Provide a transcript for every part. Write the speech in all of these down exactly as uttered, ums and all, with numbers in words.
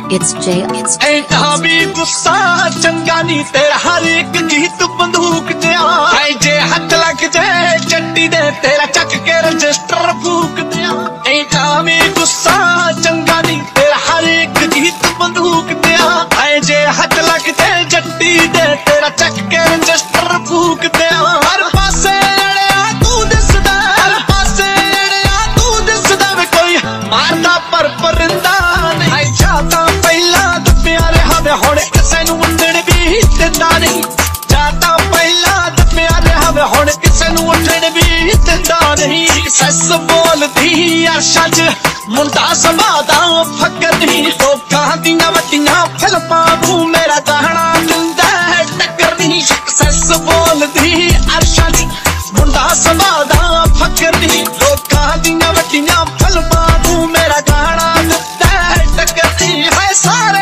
It's J. It's ऐठा भी गुस्सा चंगा नी तेरा हर एक गीत बंदूक दिया ऐ जे हाथ लग जाए चट्टी दे तेरा चक के रजिस्टर फूक दिया ऐठा भी गुस्सा चंगा नी तेरा हर एक गीत बंदूक दिया ऐ जे हाथ लग जाए चट्टी दे तेरा चक के रजिस्टर फूक दिया हर पासे अड़िया तू दिसदा हर पासे अड़िया तू दिसदा वे कोई मारदा पर परिंदा नहीं जाता ਹੁਣ ਕਿਸੇ ਨੂੰ ਉੱਠਣ ਵੀ ਦਿੰਦਾ ਨਹੀਂ ਜਾਂਦਾ ਪਹਿਲਾਂ ਦੱਬਿਆ ਰਿਹਾ ਵੇ ਹੁਣ ਕਿਸੇ ਨੂੰ ਉੱਠਣ ਵੀ ਦਿੰਦਾ ਨਹੀਂ ਸੱਸ ਬੋਲਦੀ ਅਰਸ਼ਾਂ 'ਚ ਮੁੰਡਾ ਸਮਾਦਾ ਫਕਰ ਨਹੀਂ ਲੋਕਾਂ ਦੀਆਂ ਵੱਡੀਆਂ ਫਿਲਮਾਂ ਨੂੰ ਮੇਰਾ ਗਾਣਾ ਦਿੰਦਾ ਟੱਕਰ ਨਹੀਂ ਸੱਸ ਬੋਲਦੀ ਅਰਸ਼ਾਂ 'ਚ ਮੁੰਡਾ ਸਮਾਦਾ ਫਕਰ ਨਹੀਂ ਲੋਕਾਂ ਦੀਆਂ ਵੱਡੀਆਂ ਫਿਲਮਾਂ ਨੂੰ ਮੇਰਾ ਗਾਣਾ ਦਿੰਦਾ ਟੱਕਰ ਨਹੀਂ ਹੈ ਸਾਰੇ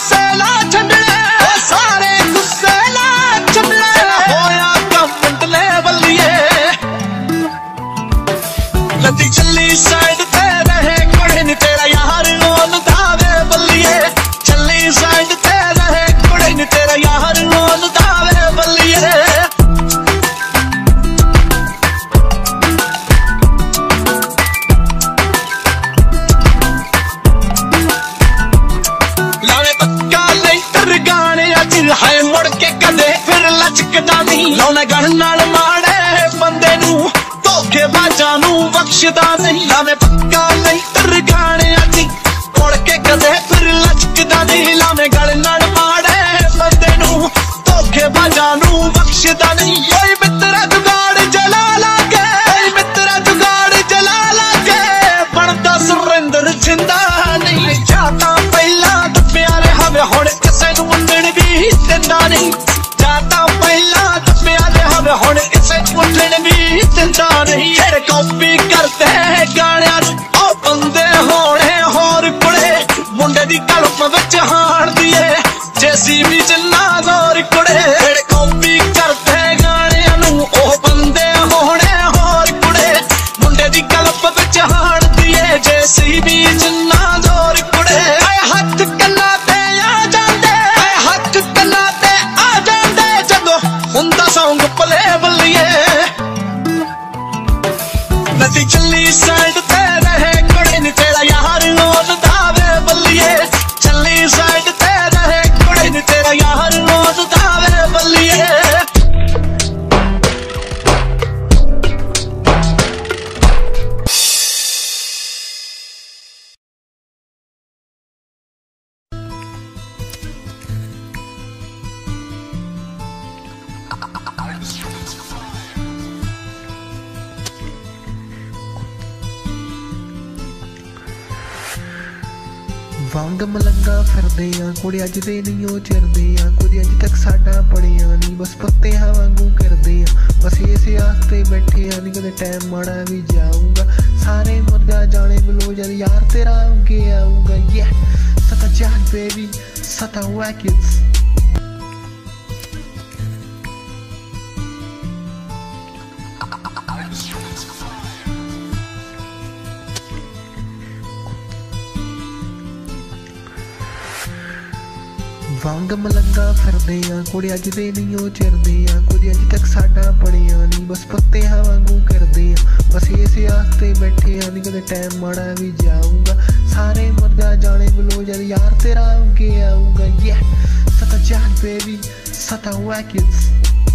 ਚੱਲੀ ਸਾਈਡ ਤੇ ਰਹੇ ਕੁੜੇ ਨੀ ਤੇਰਾ ਯਾਰ ਰੋਲਦਾ ਵੇ ਬੱਲੀਏ ਚੱਲੀ ਸਾਈਡ ਤੇ ਰਹੇ ਕੁੜੇ ਨੀ ਤੇਰਾ ਯਾਰ ਰੋਲਦਾ ਵੇ ਬੱਲੀਏ ਲਾਵੇ ਪੱਕਾ ਲੈਂਟਰ ਗਾਣਿਆਂ 'ਚ ਹੈ ਮੁੜ ਕੇ ਕਦੇ ਫਿਰ ਲਚਕਦਾ ਨਹੀਂ ਲਾਉਣਾ ਗਣ ਨਾਲ ਮਾੜੇ ਬੰਦੇ ਨੂੰ ਧੋਖੇ ਬਾਜਾਂ ਨੂੰ ਬਖਸ਼ਦਾ ਨਹੀਂ ਲਾਵੇਂ ਪੱਕਾ ਲੈਂਟਰ ਗਾਣਿਆਂ 'ਚ ਮੁੜ ਕੇ ਕਦੇ ਫਿਰ ਲਚਕਦਾ ਨਹੀਂ ਲਾਵੇਂ ਗਲ ਨਾਲ ਮਾੜੇ ਬੰਦੇ ਨੂੰ ਧੋਖੇ ਬਾਜਾਂ ਨੂੰ ਬਖਸ਼ਦਾ ਨਹੀਂ ਕੋਈ ਮਿੱਤਰਾ ਜੁਗਾੜ ਜਲਾ ਲਾ ਕੇ ਕੋਈ ਮਿੱਤਰਾ ਜੁਗਾੜ ਜਲਾ ਲਾ ਕੇ ਬਣਦਾ ਸੁਰਿੰਦਰ ਜਿੰਦਾ ਨਹੀਂ ਜਾਤਾ ਪਹਿਲਾਂ ਦੱਬਿਆ ਰਿਹਾ ਵੇ ਹੁਣ ਕਿਸੇ ਨੂੰ ਉੱਠਣ ਵੀ ਦਿੰਦਾ ਨਹੀਂ ਜਾਤਾ ਪਹਿਲਾਂ ਦੱਬਿਆ ਰਿਹਾ ਵੇ ਹੁਣ ਕਿਸੇ ਨੂੰ ਉੱਠਣ ਵੀ ਦਿੰਦਾ ਨਹੀਂ ਜਿਹੜੇ ਕਾਪੀ ਕਰਦੇ ਗਾਣਿਆਂ ਨੂੰ ਉਹ ਬੰਦੇ ਹੋਣੇ ਹੋਰ ਕੁੜੇ ਮੁੰਡੇ ਦੀ ਕਲਪ ਵਿੱਚ ਹਾਣਦੀ ਏ ਜੇਸੀਬੀ ਜਿੰਨਾ ਜ਼ੋਰ ਕੁੜੇ ਜਿਹੜੇ ਕਾਪੀ ਕਰਦੇ ਗਾਣਿਆਂ ਨੂੰ ਉਹ ਬੰਦੇ ਹੋਣੇ ਹੋਰ ਕੁੜੇ ਮੁੰਡੇ ਦੀ ਕਲਪ ਵਿੱਚ ਹਾਣਦੀ ਏ ਜੇਸੀਬੀ ਜਿੰਨਾ ਜ਼ੋਰ ਕੁੜੇ ਐ ਹੱਥ ਕੰਨਾਂ ਤੇ ਆ ਜਾਂਦੇ ਐ ਹੱਥ ਕੰਨਾਂ ਤੇ ਆ ਜਾਂਦੇ ਜਦੋਂ ਹੁੰਦਾ ਸੌਂਗ ਪਲੇ ਬੱਲੀਏ ਨਦੀ ਚੱਲੀ ਸਾਈਡ ਤੇ ਰਹੇ ਕੁੜੇ ਨੀ ਤੇਰਾ ਯਾਰ ਰੋਲਦਾ ਵੇ ਬੱਲੀਏ ਚੱਲੀ ਸਾਈਡ ਤੇ ਰਹੇ ਕੁੜੇ ਨੀ ਤੇਰਾ ਯਾਰ ਰੋਲਦਾ ਵੇ ਬੱਲੀਏ ਵਾਂਗ ਮਲੰਗਾ ਫਿਰਦੇ ਆ ਕੁੜੇ ਅੱਜ ਦੇ ਨਹੀਂ ਉਹ ਚਿਰਦੇ ਆ ਕੁਝ ਅੱਜ ਤੱਕ ਸਾਡਾ ਬਣਿਆ ਨਹੀਂ ਬਸ ਪੱਤਿਆਂ ਵਾਂਗੂ ਕਰਦੇ ਆ ਬਸ ਇਸੇ ਆਸਤੇ ਬੈਠੇ ਆ ਨਹੀਂ ਕਦੇ ਟਾਈਮ ਮਾੜਾ ਵੀ ਜਾਊਗਾ ਸਾਰੇ ਮੁਰਦਾ ਜਾਣੇ ਬਲੋ ਜਦ ਯਾਰ ਤੇਰਾ ਆਉਂਗੇ ਆਊਗਾ ਯੇ ਸਤਾ ਜਾਨ ਬੇਬੀ ਸਤਾ ਵੈਕਿਟਸ ਵਾਂਗ ਮਲੰਗਾ ਫਿਰਦੇ ਆ ਕੁੜੇ ਅੱਜ ਦੇ ਨਹੀਂ ਉਹ ਚਿਰਦੇ ਆ ਕੁਝ ਅੱਜ ਤੱਕ ਸਾਡਾ ਬਣਿਆ ਨਹੀਂ ਬਸ ਪੱਤਿਆਂ ਵਾਂਗੂ ਕਰਦੇ ਆ ਬਸ ਇਸੇ ਆਸਤੇ ਬੈਠੇ ਆ ਨਹੀਂ ਕਦੇ ਟਾਈਮ ਮਾੜਾ ਵੀ ਜਾਊਗਾ ਸਾਰੇ ਮੁਰਦਾ ਜਾਣੇ ਬਲੋ ਜਦ ਯਾਰ ਤੇਰਾ ਆਉਂਗੇ ਆਊਗਾ ਯੇ ਸਤਾ ਜਾਨ ਬੇਬੀ ਸਤਾ ਵੈਕਿਟਸ